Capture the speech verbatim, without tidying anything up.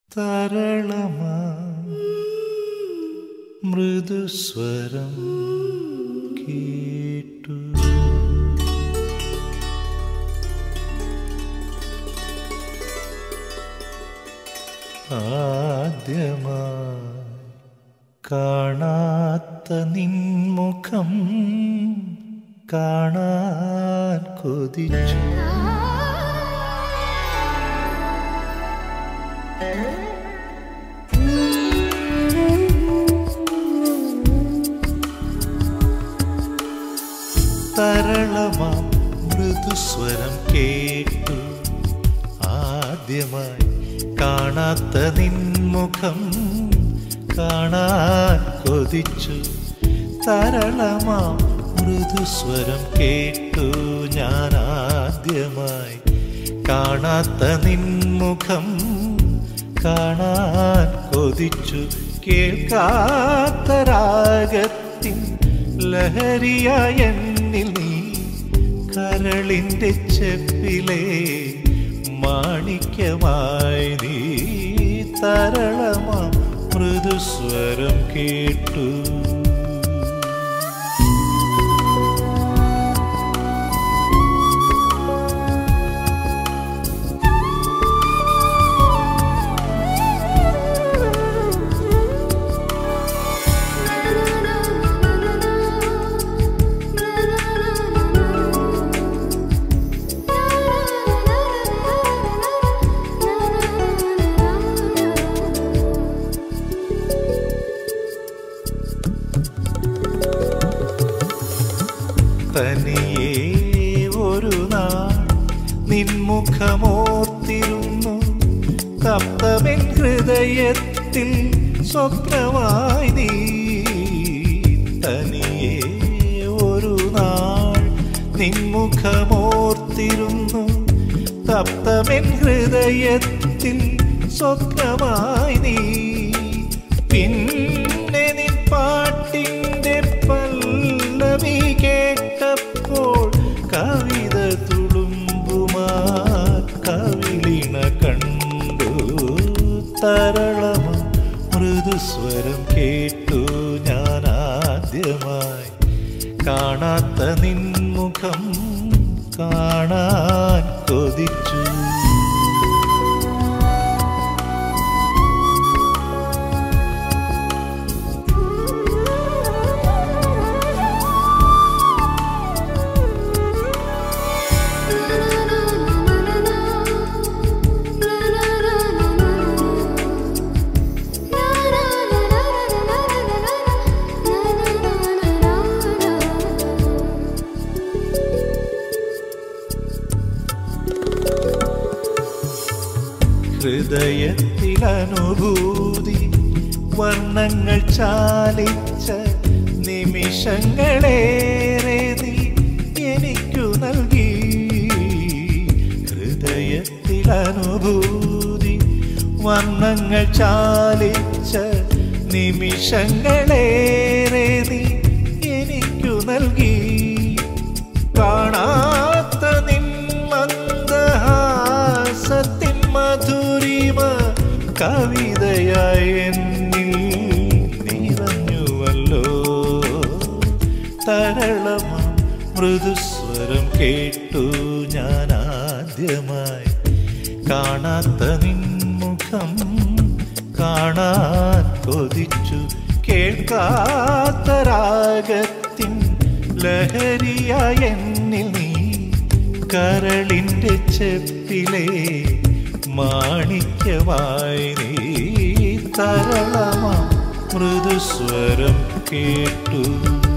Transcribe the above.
തരളമാ മൃദുസ്വരം കേട്ടു. ആദ്യമായി കാണാത്ത നിൻമുഖം കാണാൻ കൊതിച്ചു. തരളമാം മൃദുസ്വരം കേട്ടു. ആദ്യമായി കാണാത്ത നിൻമുഖം കാണാൻ കൊതിച്ചു. തരളമാം മൃദുസ്വരം കേട്ടു. ഞാൻ ആദ്യമായി കാണാത്ത നിൻമുഖം കാണാൻ കൊതിച്ചു. കേൾക്കാത്ത രാഗത്തിൻ ലഹരിയായ എന്നിൽ നീ കരളിൻ്റെ ചെപ്പിലെ മാണിക്യമായി നീ. തരളമാം മൃദുസ്വരം കേട്ടു. തനിയേ ഒരു നാൾ നിൻമുഖമോർത്തിരുന്നു. തപ്തമെൻ ഹൃദയത്തിൽ സ്വപ്നമായി നീ. തനിയേ ഒരു നാൾ നിൻമുഖമോർത്തിരുന്നു. തപ്തമെൻ ഹൃദയത്തിൽ സ്വപ്നമായി നീ. പിന്നെ നിൻ പാട്ടിൻ്റെ പല്ലവി കേട്ടപ്പോൾ കവിത തുളുമ്പുമാ കവിളിണ കണ്ടു. തരളമാ മൃദുസ്വരം കേട്ടു. ഞാൻ ആദ്യമായി കാണാത്ത നിൻമുഖം കാണാൻ കൊതിച്ചു. ഹൃദയത്തിലനുഭൂതി വർണ്ണങ്ങൾ ചാലിച്ച നിമിഷങ്ങളേറെ നീ എനിക്കു നൽകി. ഹൃദയത്തിലനുഭൂതി വർണ്ണങ്ങൾ ചാലിച്ച നിമിഷങ്ങളേറെ നീ എനിക്കു നൽകി. കാണാത്ത നിൻ മന്ദഹാസത്തിൻ മധുരിമ കവിതയായി എന്നിൽ നിറഞ്ഞുവല്ലോ. തരളമാം മൃദുസ്വരം കേട്ടു. ഞാൻ ആദ്യമായി കാണാത്ത നിൻമുഖം കാണാൻ കൊതിച്ചു. കേൾക്കാത്ത രാഗത്തിൻ ലഹരിയായ എന്നിൽ നീ കരളിൻ്റെ ചെപ്പിലെ മാണിക്യമായി നീ. തരളമാം മൃദുസ്വരം കേട്ടു.